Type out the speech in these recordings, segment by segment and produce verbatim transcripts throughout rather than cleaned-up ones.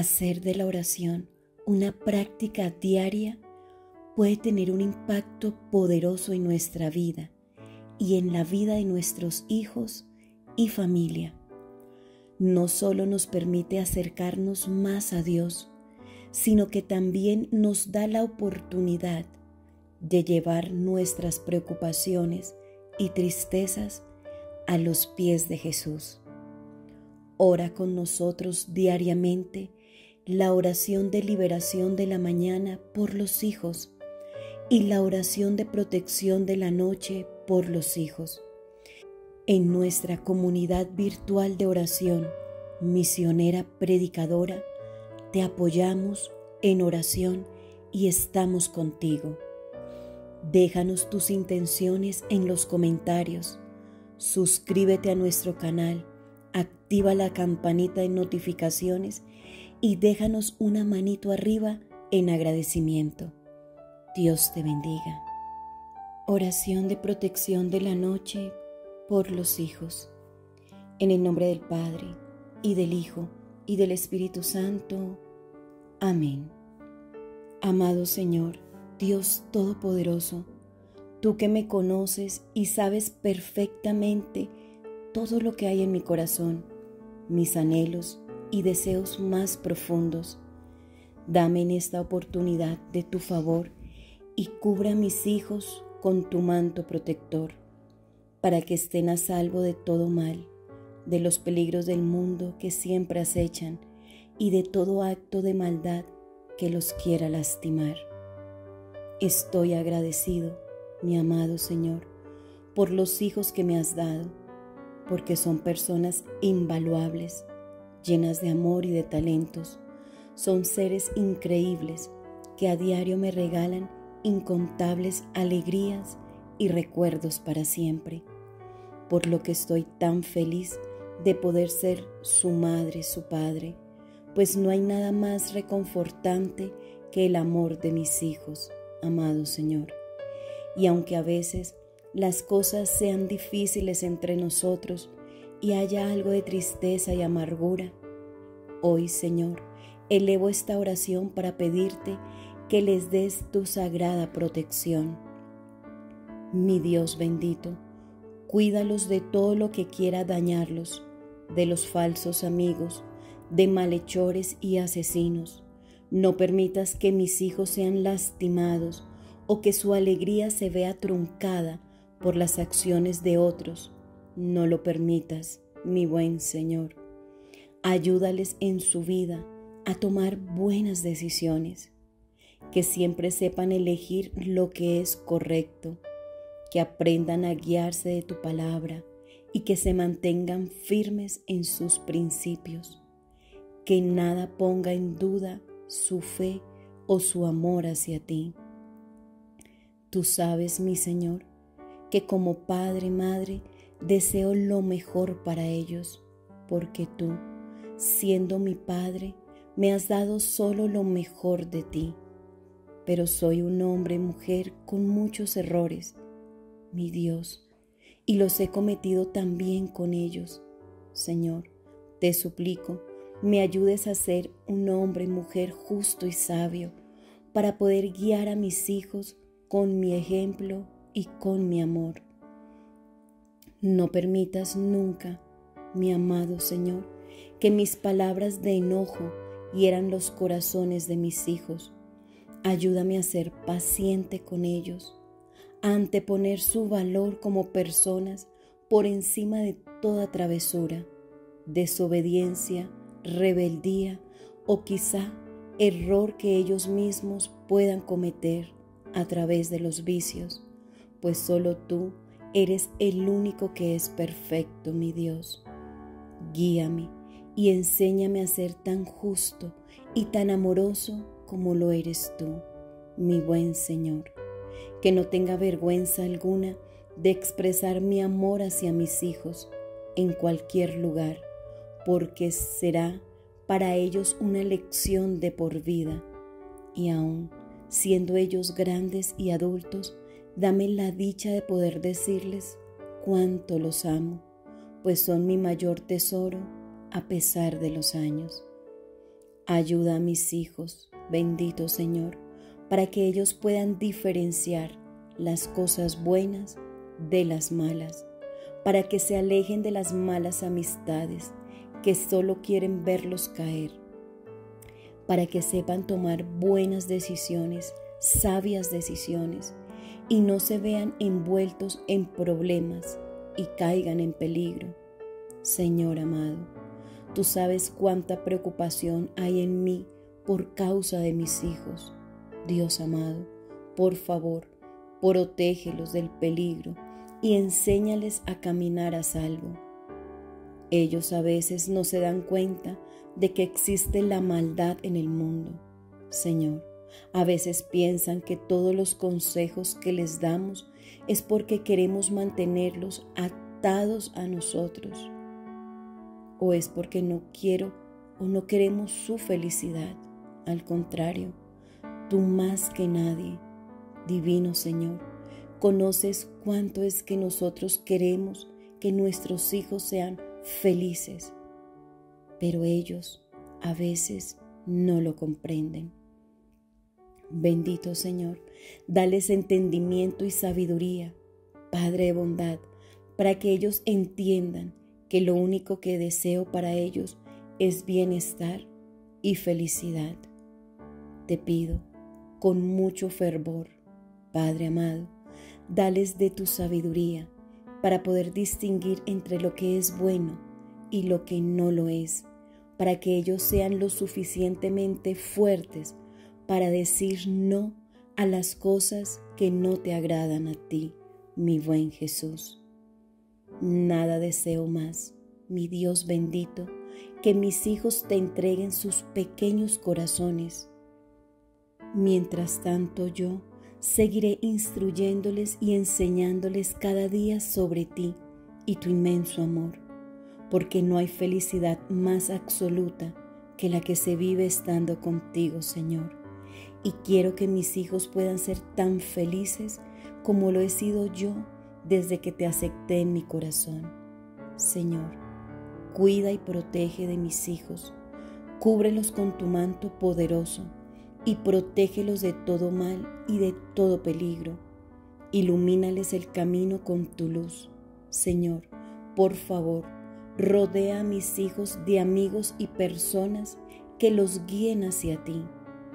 Hacer de la oración una práctica diaria puede tener un impacto poderoso en nuestra vida y en la vida de nuestros hijos y familia. No solo nos permite acercarnos más a Dios, sino que también nos da la oportunidad de llevar nuestras preocupaciones y tristezas a los pies de Jesús. Ora con nosotros diariamente la oración de liberación de la mañana por los hijos y la oración de protección de la noche por los hijos. En nuestra comunidad virtual de oración, Misionera Predicadora, te apoyamos en oración y estamos contigo. Déjanos tus intenciones en los comentarios, suscríbete a nuestro canal, activa la campanita de notificaciones y déjanos una manito arriba en agradecimiento. Dios te bendiga. Oración de protección de la noche por los hijos. En el nombre del Padre, y del Hijo, y del Espíritu Santo. Amén. Amado Señor, Dios Todopoderoso, tú que me conoces y sabes perfectamente todo lo que hay en mi corazón, mis anhelos y deseos más profundos, dame en esta oportunidad de tu favor y cubra a mis hijos con tu manto protector, para que estén a salvo de todo mal, de los peligros del mundo que siempre acechan y de todo acto de maldad que los quiera lastimar. Estoy agradecido, mi amado Señor, por los hijos que me has dado, porque son personas invaluables, llenas de amor y de talentos. Son seres increíbles que a diario me regalan incontables alegrías y recuerdos para siempre, por lo que estoy tan feliz de poder ser su madre, su padre, pues no hay nada más reconfortante que el amor de mis hijos, amado Señor. Y aunque a veces las cosas sean difíciles entre nosotros y haya algo de tristeza y amargura, hoy, Señor, elevo esta oración para pedirte que les des tu sagrada protección. Mi Dios bendito, cuídalos de todo lo que quiera dañarlos, de los falsos amigos, de malhechores y asesinos. No permitas que mis hijos sean lastimados o que su alegría se vea truncada por las acciones de otros. No lo permitas, mi buen Señor. Ayúdales en su vida a tomar buenas decisiones, que siempre sepan elegir lo que es correcto, que aprendan a guiarse de tu palabra y que se mantengan firmes en sus principios, que nada ponga en duda su fe o su amor hacia ti. Tú sabes, mi Señor, que como padre y madre deseo lo mejor para ellos, porque tú, siendo mi Padre, me has dado solo lo mejor de ti. Pero soy un hombre y mujer con muchos errores, mi Dios, y los he cometido también con ellos. Señor, te suplico, me ayudes a ser un hombre y mujer justo y sabio, para poder guiar a mis hijos con mi ejemplo y con mi amor. No permitas nunca, mi amado Señor, que mis palabras de enojo hieran los corazones de mis hijos. Ayúdame a ser paciente con ellos, a anteponer su valor como personas por encima de toda travesura, desobediencia, rebeldía o quizá error que ellos mismos puedan cometer a través de los vicios, pues solo tú eres el único que es perfecto, mi Dios. Guíame y enséñame a ser tan justo y tan amoroso como lo eres tú, mi buen Señor, que no tenga vergüenza alguna de expresar mi amor hacia mis hijos en cualquier lugar, porque será para ellos una lección de por vida. Y aún siendo ellos grandes y adultos, dame la dicha de poder decirles cuánto los amo, pues son mi mayor tesoro a pesar de los años. Ayuda a mis hijos, bendito Señor, para que ellos puedan diferenciar las cosas buenas de las malas, para que se alejen de las malas amistades que solo quieren verlos caer, para que sepan tomar buenas decisiones, sabias decisiones, y no se vean envueltos en problemas y caigan en peligro. Señor amado, tú sabes cuánta preocupación hay en mí por causa de mis hijos. Dios amado, por favor, protégelos del peligro y enséñales a caminar a salvo. Ellos a veces no se dan cuenta de que existe la maldad en el mundo. Señor, a veces piensan que todos los consejos que les damos es porque queremos mantenerlos atados a nosotros, o es porque no quiero o no queremos su felicidad. Al contrario, tú más que nadie, divino Señor, conoces cuánto es que nosotros queremos que nuestros hijos sean felices, pero ellos a veces no lo comprenden. Bendito Señor, dales entendimiento y sabiduría, Padre de bondad, para que ellos entiendan que lo único que deseo para ellos es bienestar y felicidad. Te pido con mucho fervor, Padre amado, dales de tu sabiduría para poder distinguir entre lo que es bueno y lo que no lo es, para que ellos sean lo suficientemente fuertes para decir no a las cosas que no te agradan a ti, mi buen Jesús. Nada deseo más, mi Dios bendito, que mis hijos te entreguen sus pequeños corazones. Mientras tanto yo seguiré instruyéndoles y enseñándoles cada día sobre ti y tu inmenso amor, porque no hay felicidad más absoluta que la que se vive estando contigo, Señor. Y quiero que mis hijos puedan ser tan felices como lo he sido yo desde que te acepté en mi corazón. Señor, cuida y protege de mis hijos, cúbrelos con tu manto poderoso y protégelos de todo mal y de todo peligro. Ilumínales el camino con tu luz. Señor, por favor, rodea a mis hijos de amigos y personas que los guíen hacia ti.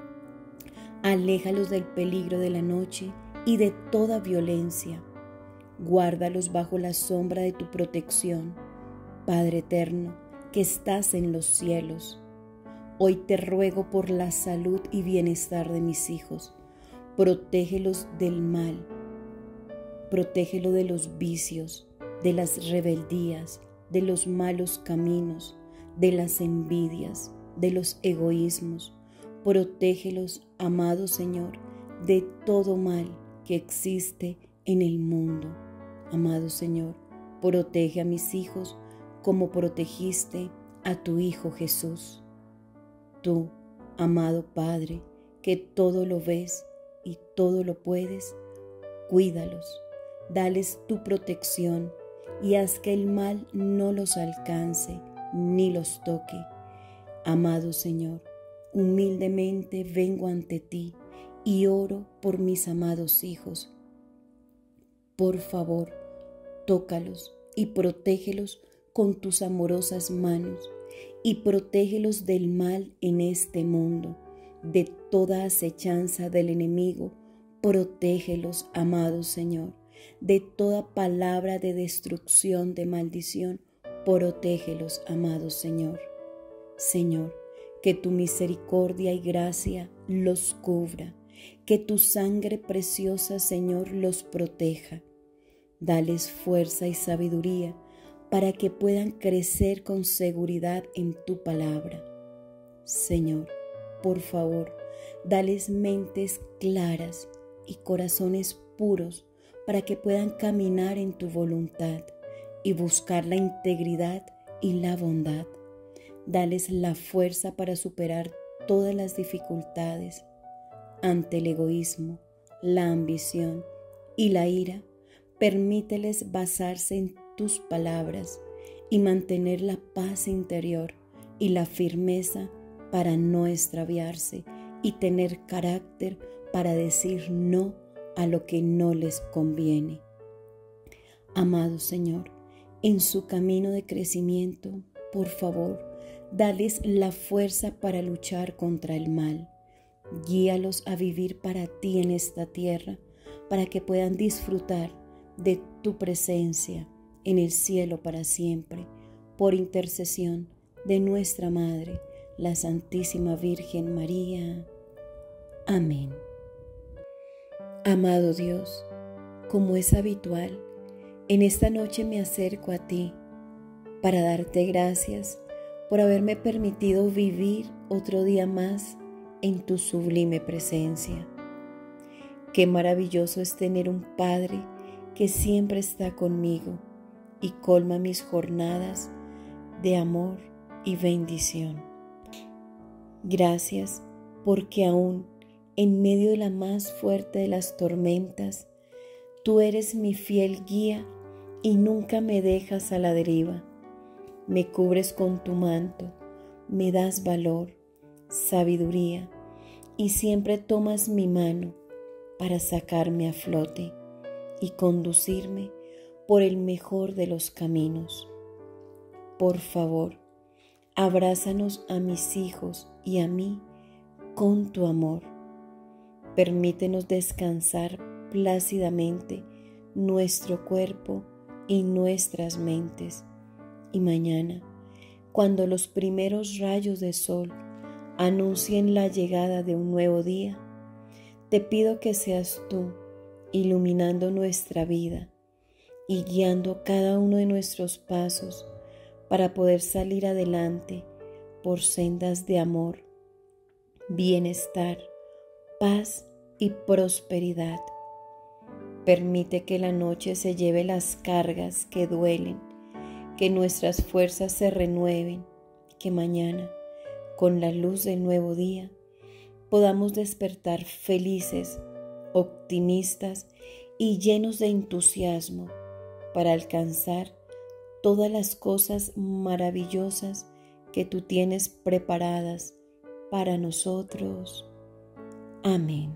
Aléjalos del peligro de la noche y de toda violencia. Guárdalos bajo la sombra de tu protección, Padre eterno, que estás en los cielos. Hoy te ruego por la salud y bienestar de mis hijos. Protégelos del mal. Protégelo de los vicios, de las rebeldías, de los malos caminos, de las envidias, de los egoísmos. Protégelos, amado Señor, de todo mal que existe en el mundo. Amado Señor, protege a mis hijos como protegiste a tu Hijo Jesús. Tú, amado Padre, que todo lo ves y todo lo puedes, cuídalos, dales tu protección y haz que el mal no los alcance ni los toque. Amado Señor, humildemente vengo ante ti y oro por mis amados hijos. Por favor, tócalos y protégelos con tus amorosas manos y protégelos del mal en este mundo, de toda acechanza del enemigo. Protégelos, amado Señor, de toda palabra de destrucción, de maldición. Protégelos, amado Señor. Señor, que tu misericordia y gracia los cubra, que tu sangre preciosa, Señor, los proteja. Dales fuerza y sabiduría para que puedan crecer con seguridad en tu palabra. Señor, por favor, dales mentes claras y corazones puros para que puedan caminar en tu voluntad y buscar la integridad y la bondad. Dales la fuerza para superar todas las dificultades ante el egoísmo, la ambición y la ira. Permíteles basarse en tus palabras y mantener la paz interior y la firmeza para no extraviarse y tener carácter para decir no a lo que no les conviene. Amado Señor, en su camino de crecimiento, por favor, dales la fuerza para luchar contra el mal. Guíalos a vivir para ti en esta tierra, para que puedan disfrutar de tu presencia en el cielo para siempre, por intercesión de nuestra Madre, la Santísima Virgen María. Amén. Amado Dios, como es habitual, en esta noche me acerco a ti para darte gracias por haberme permitido vivir otro día más en tu sublime presencia. Qué maravilloso es tener un Padre que siempre está conmigo y colma mis jornadas de amor y bendición. Gracias porque aún en medio de la más fuerte de las tormentas, tú eres mi fiel guía y nunca me dejas a la deriva. Me cubres con tu manto, me das valor, sabiduría y siempre tomas mi mano para sacarme a flote y conducirme por el mejor de los caminos. Por favor, abrázanos a mis hijos y a mí con tu amor. Permítenos descansar plácidamente nuestro cuerpo y nuestras mentes. Y mañana, cuando los primeros rayos de sol anuncien la llegada de un nuevo día, te pido que seas tú iluminando nuestra vida y guiando cada uno de nuestros pasos para poder salir adelante por sendas de amor, bienestar, paz y prosperidad. Permite que la noche se lleve las cargas que duelen, que nuestras fuerzas se renueven, que mañana, con la luz del nuevo día, podamos despertar felices, optimistas y llenos de entusiasmo para alcanzar todas las cosas maravillosas que tú tienes preparadas para nosotros. Amén.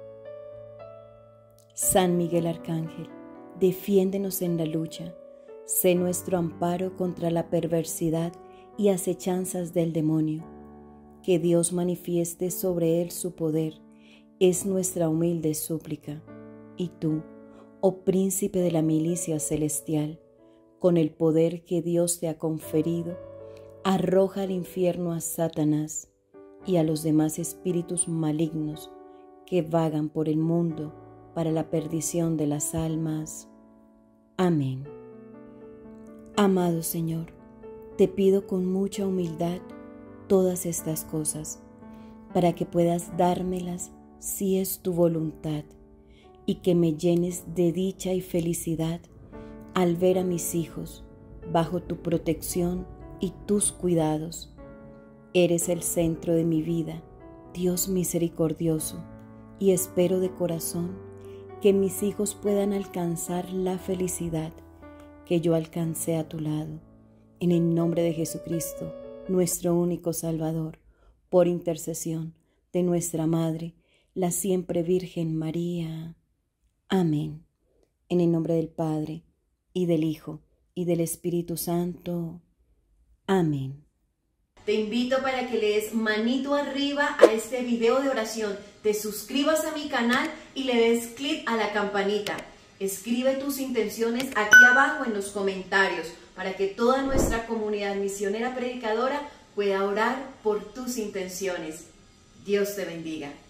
San Miguel Arcángel, defiéndenos en la lucha, sé nuestro amparo contra la perversidad y acechanzas del demonio. Que Dios manifieste sobre él su poder, es nuestra humilde súplica. Y tú, oh príncipe de la milicia celestial, con el poder que Dios te ha conferido, arroja al infierno a Satanás y a los demás espíritus malignos que vagan por el mundo para la perdición de las almas. Amén. Amado Señor, te pido con mucha humildad todas estas cosas, para que puedas dármelas si es tu voluntad, y que me llenes de dicha y felicidad al ver a mis hijos bajo tu protección y tus cuidados. Eres el centro de mi vida, Dios misericordioso, y espero de corazón que mis hijos puedan alcanzar la felicidad que yo alcancé a tu lado. En el nombre de Jesucristo, nuestro único Salvador, por intercesión de nuestra Madre, la siempre Virgen María. Amén. En el nombre del Padre, y del Hijo, y del Espíritu Santo. Amén. Te invito para que le des manito arriba a este video de oración, te suscribas a mi canal y le des clic a la campanita. Escribe tus intenciones aquí abajo en los comentarios para que toda nuestra comunidad misionera predicadora pueda orar por tus intenciones. Dios te bendiga.